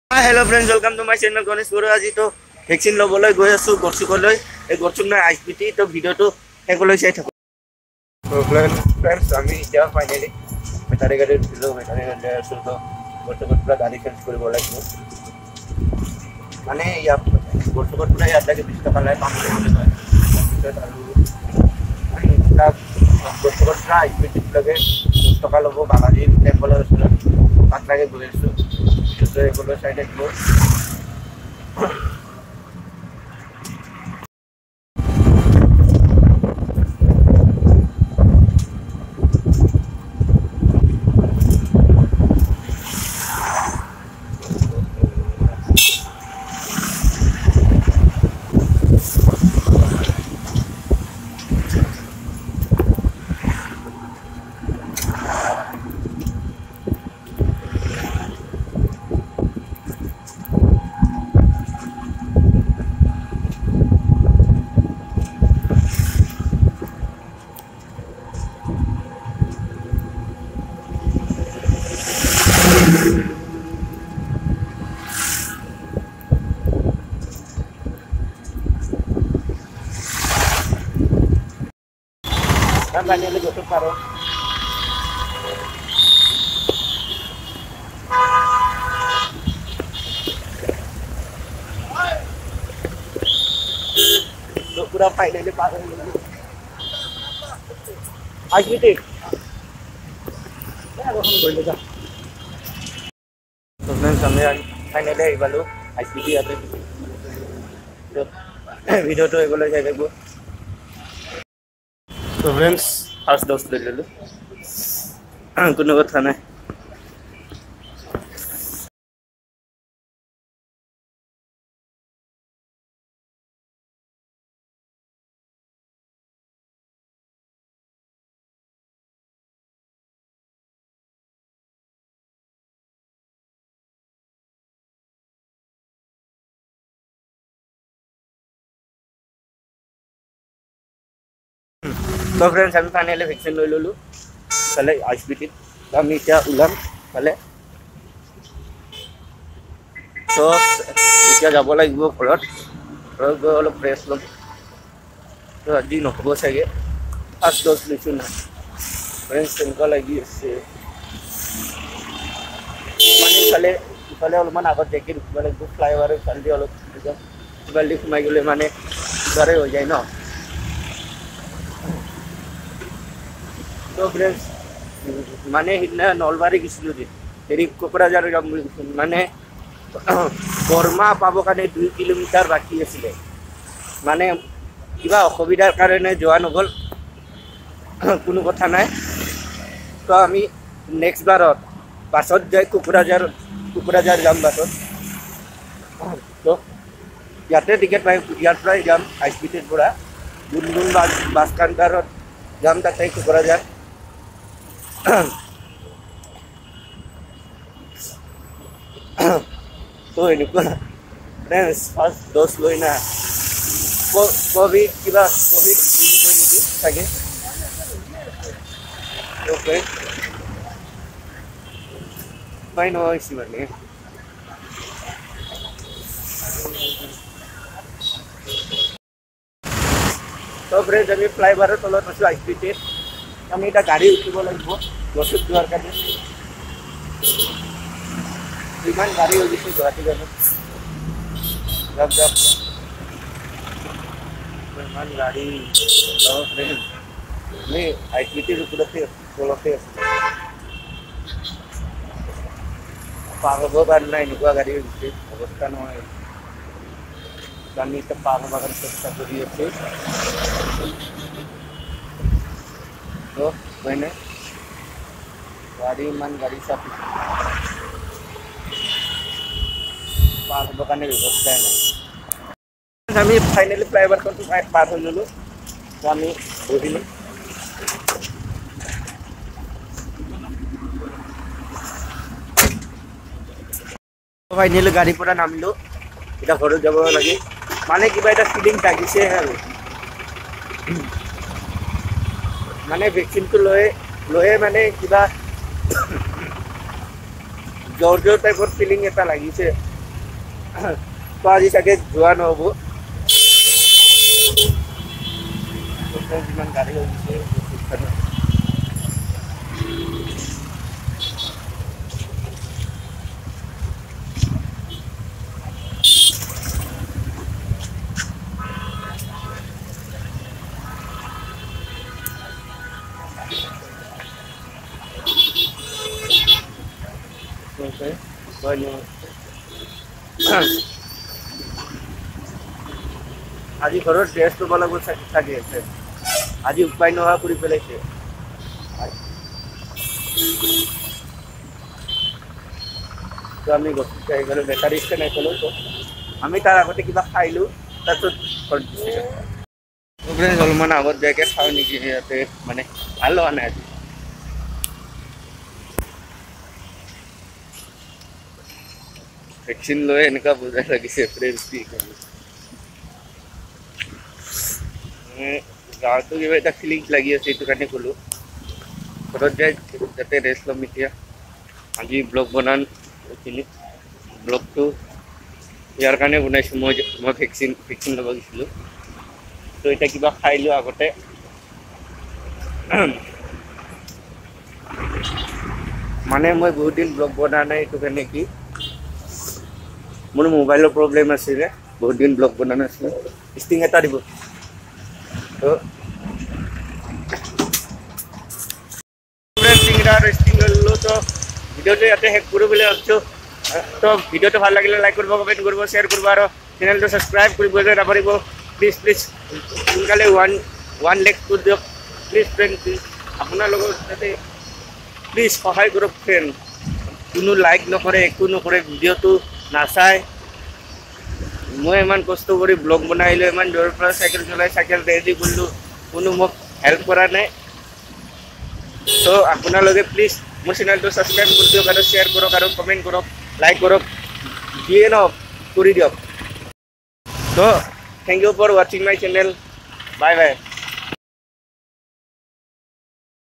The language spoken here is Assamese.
Hello friends, welcome to my channel Ganesh Baruah. आज तो वैक्सीन लबले गई आसो गरचुकल गरचुक ना आईसपीटी तो भिडिओ शेषলৈ चाই থাকো। तो फ्रेंड्स आमी इतना फाइनली बेटारी गाड़ी उठिलो। बेटारी गाड़ी आसो तो गरचुकत पूरा गाड़ी चेंज কৰিব লাগিব। মানে ইয়া গৰচুকত पूरा ইয়াত লাগে 20 টকা লাগে পাম কৰিবলৈ হয়। গৰচুকত पूरा आईसपीटी লাগে 10 টকা ল'ব। বাগাজি টেম্পলৰ ওচৰত তাত লাগে গৈ আছো। तो एगोलो साइड एगलो Tanya lagi untuk paro. Untuk pura fight dari paro ini. Aji tik. Ya, aku boleh juga. Sebenarnya sampai finally balu ICT ada. तो वीडियो तो एगोलो जाए देखो। तो फ्रेंड्स फार्स्ट डोज ले लो कोनो कथा ना। तो फ्रेंड्स आमी फाइनली वैक्सीन লৈ ললো তালে আইসবিটি তো আমি এতিয়া উলাম তালে। তো এতিয়া যাব লাগিব ঘৰত গৈ অলপ ফ্ৰেছ ল'ম। তো আজি নহ'ব চাগে ফাৰ্ষ্ট ড'জ লৈছোঁ না। ফ্ৰেণ্ডছ তেনেকুৱা লাগি আছে মানে ইফালে অলপমান আগত জেকি ৰখিব লাগিব। ফ্লাইঅভাৰৰ ইফালেদি অলপ ইফালেদি সোমাই গ'লে মানে ইফালে হৈ যায় ন। तो फ्रेंड्स माने हिना नलबारी गलो हेरी कोकराझार माने बर्मा पाब कारण 2 किलोमीटर बाकी आছিলে माने किबा असुविधार कारण जोआ नगल कोनो कथा ना। तो आमी नेक्स्ट बारत बासत जाए कोकराझार जाम बासत। तो याते टिकेट पाई यार प्राय जाम आईसपीटीर পৰা गुनगुन बास काउंटारत जाम ताते कोकराझार। तो एनुका फ्रेंड्स फार्स्ट डोज লৈ না कोविड निकी থাকে। ओके फाइन होइছি মানে। तो फ्रेंड्स আমি ফ্লাইওভাৰৰ তলত আছো আইসপিটি। আমি এটা গাড়ী উঠিব লাগিব গছত যোৱাৰ কাৰণে। ইমান গাড়ী হৈ গৈছে গুৱাহাটী গাড়ী ইমান গাড়ী। আমি আইসপিটিৰ ওপৰতে তলতে আছো পাৰ হ'ব পৰা নাই। এনেকুৱা গাড়ী হৈ গৈছে অৱস্থা নহয়। আমি এতিয়া পাৰ হ'ব কাৰণে চেষ্টা কৰি আছো। तो मैंने गाड़ी सब पार बकाने व्यवस्था है आमी फाइनली फ्लाईओवर पार हो ललो। तो आमी बहिलो फाइनली गाड़ी पर नामिलो। इतना घर যাব লাগে মানে কিবা এটা ফিলিং লাগিছে আৰু মানে ভ্যাকসিনটো লয়ে মানে কিবা জোর টাইপৰ ফিলিং এটা লাগিছে। তো আজি চাগে যোৱা নহ'ব যিমান গাড়ী হৈ গৈছে আজি ঘৰত ড্ৰেছ ল'ব লাগিব চাগে আজি উপায় নোহোৱা কৰি পেলাইছে তো আমি গছি খাই গ'লো বেকাৰী ষ্টেণ্ড আহিলোঁ তো আমি তাৰ আগতে কিবা খাইলোঁ তাৰপিছত ঘৰত গুচি অলপমান আগত যাইকে খাওঁ নেকি ইয়াতে মানে ভাল হোৱা নাই আজি ভেকচিন লৈ এনেকুৱা বুজাই লাগিছে গাঁৱতো কিবা এটা ফিলিংছ লাগি আছে এইটো কাৰণে ক'লোঁ ঘৰত যাই যাতে ৰেষ্ট ল'ম এতিয়া আজি ব্লগ বনাম ব্লগটো ইয়াৰ কাৰণে বনাইছোঁ মই ভেকচিন ল'ব গৈছিলোঁ তো এতিয়া কিবা খাইলোঁ আগতে মানে মই বহুত দিন ব্লগ বনোৱা নাই এইটো কাৰণে কি মোৰ মোবাইলৰ প্ৰব্লেম আছিলে বহুত দিন ব্লগ বনোৱা নাছিলোঁ ষ্টিং এটা দিব তো চিংৰা আৰু ষ্টিং ল'লোঁ তো ভিডিঅ'টো ইয়াতে শেষ কৰোঁ বুলি ভাবিছোঁ তো ভিডিঅ'টো ভাল লাগিলে লাইক কৰিব কমেণ্ট কৰিব শ্বেয়াৰ কৰিব আৰু চেনেলটো ছাবস্ক্ৰাইব কৰিবলৈ নাপাহৰিব প্লিজ সোনকালে ওৱান লাখ কৰি দিয়ক প্লিজ ফ্ৰেণ্ড আপোনালোকৰ যাতে প্লিজ সহায় কৰক ফ্ৰেণ্ড কোনো লাইক নকৰে একো নকৰে ভিডিঅ'টো নাচায় মই ইমান কষ্ট কৰি ব্লগ বনাইলোঁ ইমান দূৰৰ পৰা চাইকেল চলাই চাইকেল ৰেডি কৰিলোঁ কোনো মোক হেল্প কৰা নাই তো আপোনালোকে প্লিজ মোৰ চেনেলটো ছাবস্ক্ৰাইব কৰি দিয়ক আৰু শ্বেয়াৰ কৰক আৰু কমেণ্ট কৰক লাইক কৰক যিয়ে নহওক কৰি দিয়ক তো থেংক ইউ ফৰ ৱাচিং মাই চেনেল বাই বাই